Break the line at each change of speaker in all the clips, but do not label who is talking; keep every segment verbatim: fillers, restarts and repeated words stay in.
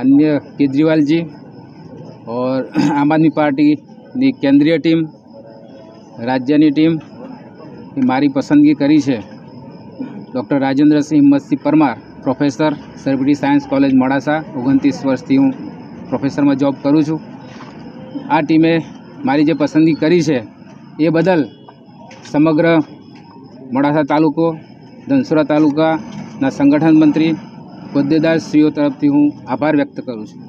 माननीय केजरीवाल जी और आम आदमी पार्टी ની કેન્દ્રીય ટીમ, રાજ્યની ટીમ એ મારી પસંદગી કરી છે doctor Rajendrasinh Himmatsinh Parmar, professor, celebrity science college Modasa. ઓગણત્રીસ વર્ષથી હું પ્રોફેસરમાં જોબ કરું છું. આ ટીમે મારી જે પસંદગી કરી છે એ બદલ સમગ્ર મોડાસા તાલુકો, ધનસુરા તાલુકાના સંગઠન મંત્રી, હોદ્દેદારશ્રીઓ તરફથી હું આભાર વ્યક્ત કરું છું.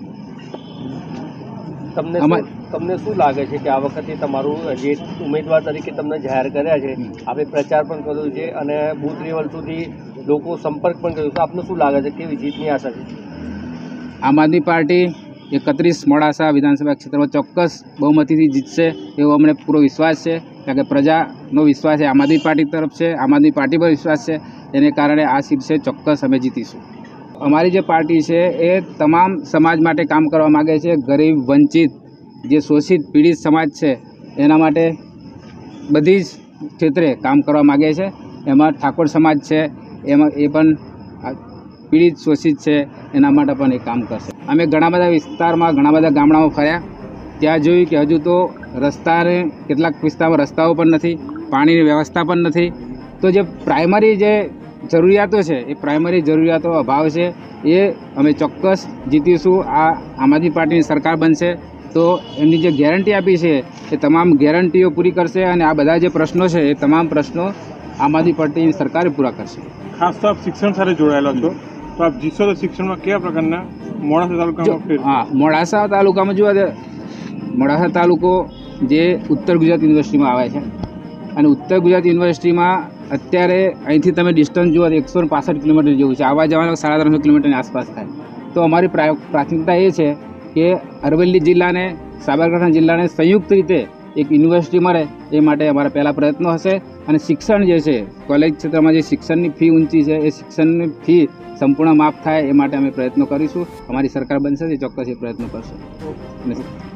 તમને તમને શું લાગે છે કે આ વખતે તમારું જે ઉમેદવાર તરીકે તમને જાહેર કર્યા છે, આપણે પ્રચાર પણ કર્યો છે અને બૂથ લેવલ સુધી લોકો સંપર્ક પણ કર્યો, તો આપને શું લાગે છે કેવી જીતની આશા છે?
આમ આદમી પાર્ટી એકત્રીસ મોડાસા વિધાનસભા ક્ષેત્રમાં ચોક્કસ બહુમતીથી જીતશે એવો અમને પૂરો વિશ્વાસ છે, કારણ કે પ્રજાનો વિશ્વાસ છે આમ આદમી પાર્ટી તરફ છે, આમ આદમી પાર્ટી પર વિશ્વાસ છે. એને કારણે આ સીટ છે ચોક્કસ અમે જીતીશું. અમારી જે પાર્ટી છે એ તમામ સમાજ માટે કામ કરવા માગે છે. ગરીબ, વંચિત, જે શોષિત પીડિત સમાજ છે એના માટે બધી જ ક્ષેત્રે કામ કરવા માગે છે. એમાં ઠાકોર સમાજ છે, એમાં એ પણ પીડિત શોષિત છે, એના માટે પણ એ કામ કરશે. અમે ઘણા બધા વિસ્તારમાં, ઘણા બધા ગામડામાં ફર્યા, ત્યાં જોયું કે હજુ તો રસ્તાને, કેટલાક વિસ્તારમાં રસ્તાઓ પણ નથી, પાણીની વ્યવસ્થા પણ નથી. તો જે પ્રાઇમરી જે જરૂરિયાતો છે એ પ્રાઇમરી જરૂરિયાતો અભાવ છે, એ અમે ચોક્કસ જીતીશું. આ આમ આદમી પાર્ટીની સરકાર બનશે તો એમની જે ગેરંટી આપી છે એ તમામ ગેરંટીઓ પૂરી કરશે અને આ બધા જે પ્રશ્નો છે એ તમામ પ્રશ્નો આમ આદમી પાર્ટીની સરકાર પૂરા કરશે.
ખાસ તો આપ શિક્ષણ સાથે જોડાયેલા છો, તો આપ જીતશો તો શિક્ષણમાં કેવા પ્રકારના મોડાસા તાલુકામાં?
હા, મોડાસા તાલુકામાં જોવા મોડાસા તાલુકો જે ઉત્તર ગુજરાત યુનિવર્સિટીમાં આવે છે અને ઉત્તર ગુજરાત યુનિવર્સિટીમાં અત્યારે અહીંથી તમે ડિસ્ટન્સ જુઓ તો એકસો પાસઠ કિલોમીટર જેવું છે. આવવા જવાનું સાડા ત્રણસો કિલોમીટરની આસપાસ થાય. તો અમારી પ્રાથમિકતા એ છે કે અરવલ્લી જિલ્લાને, સાબરકાંઠા જિલ્લાને સંયુક્ત રીતે એક યુનિવર્સિટી મળે એ માટે અમારા પહેલાં પ્રયત્નો હશે. અને શિક્ષણ જે છે, કોલેજ ક્ષેત્રમાં જે શિક્ષણની ફી ઊંચી છે એ શિક્ષણની ફી સંપૂર્ણ માફ થાય એ માટે અમે પ્રયત્નો કરીશું. અમારી સરકાર બનશે તે ચોક્કસ એ પ્રયત્નો કરશું.